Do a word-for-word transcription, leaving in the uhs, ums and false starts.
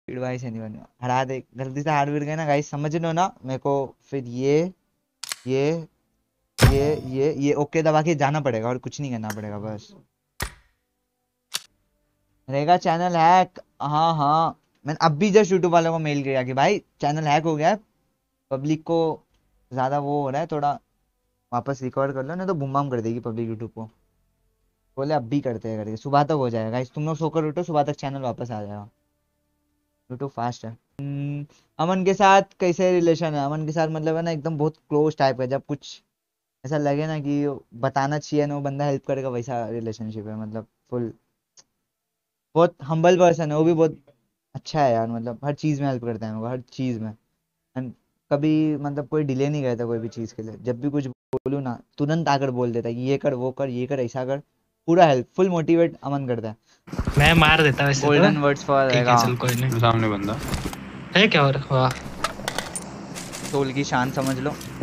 भाई से नहीं बनेगा, हरा दे गलती से हार्डवेयर गए ना गाइस, समझ लो ना मेरे को। फिर ये ये ये ये ये ओके दबा के जाना पड़ेगा और कुछ नहीं करना पड़ेगा बस। रहेगा चैनल हैक। हाँ हाँ, मैंने अब भी जस्ट यूट्यूब वालों को मेल किया कि भाई चैनल हैक हो गया है, पब्लिक को ज्यादा वो हो रहा है थोड़ा, वापस रिकवर कर लो नहीं तो बुम बाम कर देगी पब्लिक यूट्यूब को। बोले अब भी करते हैं करके, सुबह तक हो जाएगा गाइस, तुम लोग सोकर उठो सुबह तक चैनल वापस आ जाएगा। यूट्यूब फास्ट है। हम्म, अमन के साथ कैसे रिलेशन है? अमन के साथ मतलब है ना एकदम बहुत क्लोज टाइप है, जब कुछ ऐसा लगे ना कि बताना चाहिए ना वो बंदा हेल्प करेगा, वैसा रिलेशनशिप है मतलब फुल। बहुत हम्बल पर्सन है वो भी, बहुत अच्छा है यार, मतलब हर चीज़ में हेल्प करता है मेरे को, हर चीज़ में। एंड कभी मतलब कोई डिले नहीं करता कोई भी चीज़ के लिए, जब भी कुछ बोलूँ ना तुरंत आकर बोल देता है कि ये कर वो कर ये कर ऐसा कर, पूरा हेल्प फुल मोटिवेट अमन करता है। मैं मार देता वैसे तो। गोल्डन वर्ड्स फॉर ठीक है चल कोई नहीं। सामने बंदा है क्या और वाह। सोल की शान समझ लो।